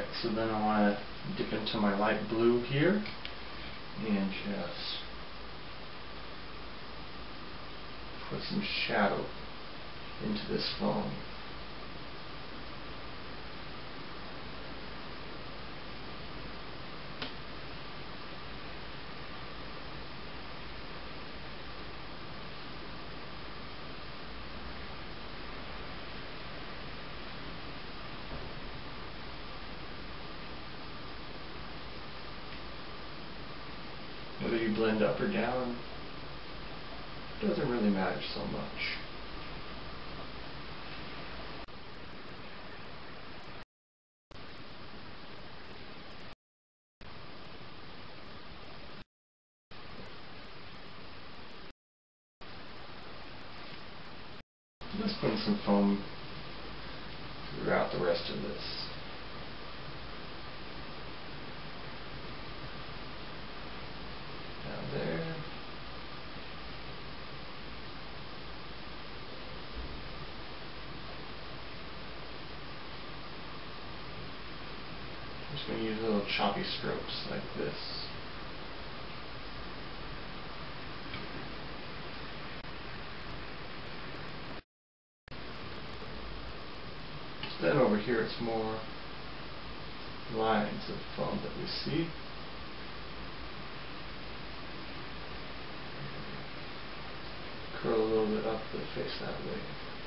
so then I want to dip into my light blue here and just put some shadow into this foam. Whether you blend up or down doesn't really matter so much. Let's put some foam throughout the rest of this. Down there. I'm just going to use little choppy strokes like this. Then over here it's more lines of foam that we see. Curl a little bit up the face that way.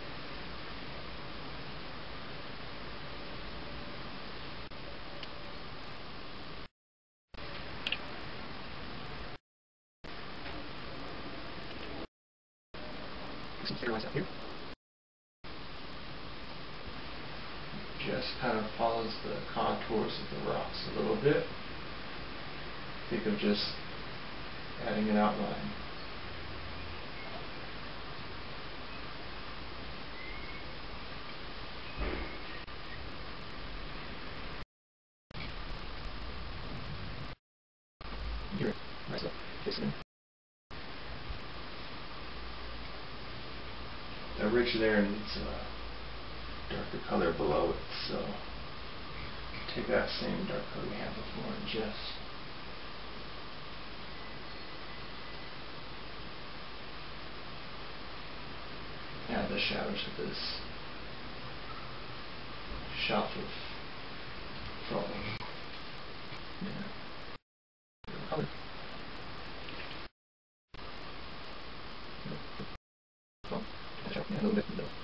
Some clear lines out here. Just kind of follows the contours of the rocks a little bit. Think of just adding an outline. Here, nice up, facing the ridge there needs darker color below it, so take that same dark color we had before and just add the shadow to this shelf of foam. Yeah. Color. Foam. Yeah, a little bit in the middle.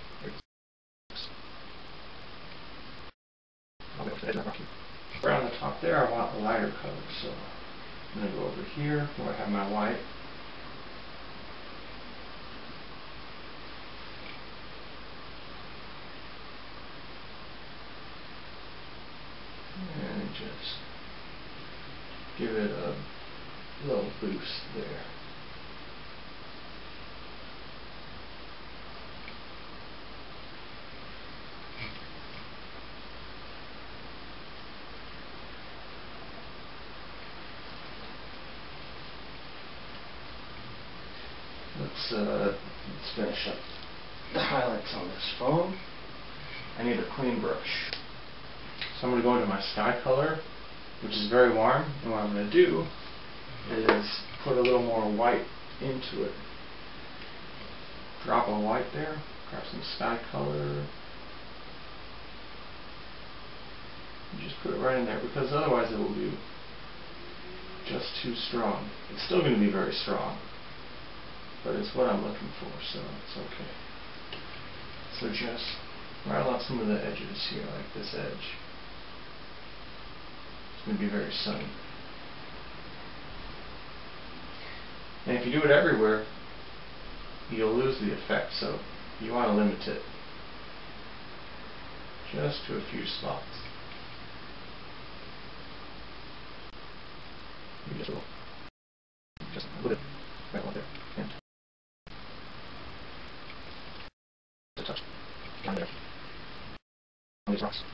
Around the top there I want a lighter color, so I'm going to go over here where I have my white. And just give it a little boost there. Let's finish up the highlights on this foam. I need a clean brush. So I'm going to go into my sky color, which is very warm, and what I'm going to do is put a little more white into it. Drop a white there, grab some sky color, and just put it right in there, because otherwise it will be just too strong. It's still going to be very strong, but it's what I'm looking for, so it's okay. So just right along some of the edges here, like this edge. It's going to be very sunny. And if you do it everywhere, you'll lose the effect, so you want to limit it just to a few spots. Maybe just a little bit right along there. And a touch down there on these rocks.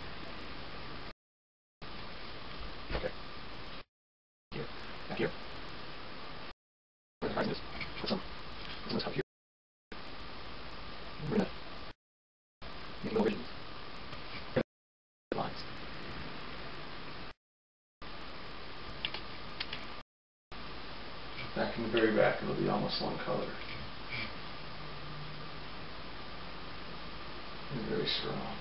Okay. Here. Back here. Where the horizon is. Put some of this up here. Bring that. Make little ridges. Lines. across one color. And very strong.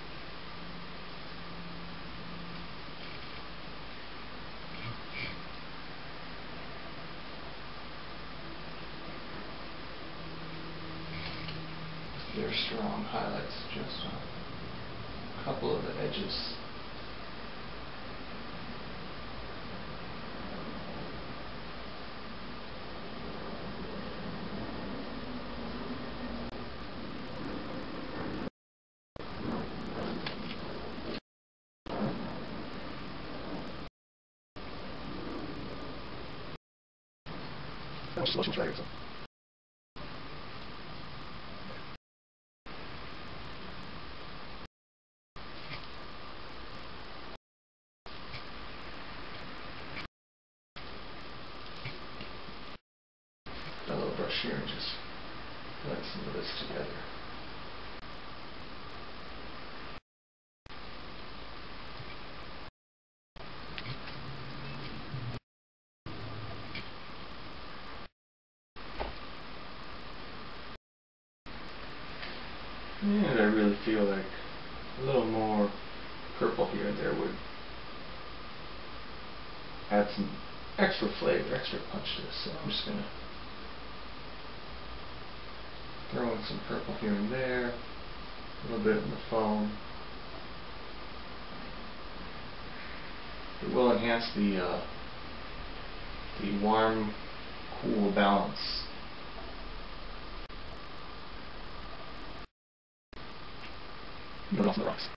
They're strong highlights just on a couple of the edges. A little brush here and just blend some of this together. And I really feel like a little more purple here and there would add some extra flavor, extra punch to this. So I'm just going to throw in some purple here and there, a little bit in the foam. It will enhance the warm, cool balance. Build off the rocks.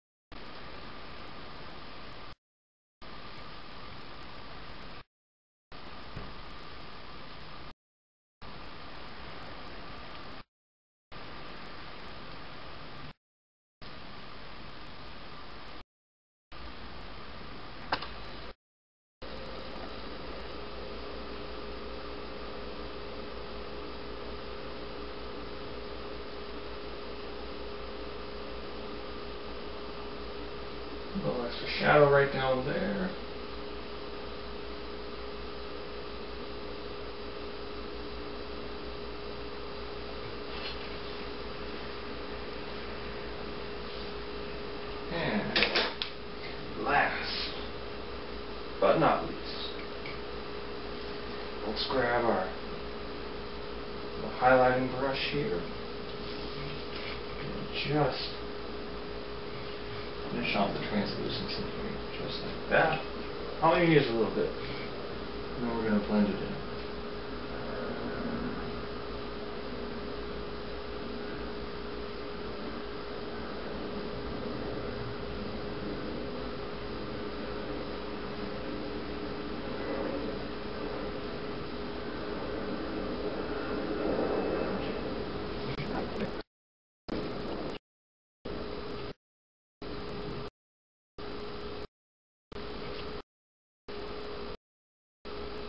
A little extra shadow right down there. And last but not least, let's grab our little highlighting brush here and just finish off the translucence in here, just like that. I'll only use a little bit, and then we're going to blend it in.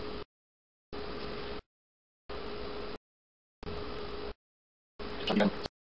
Again.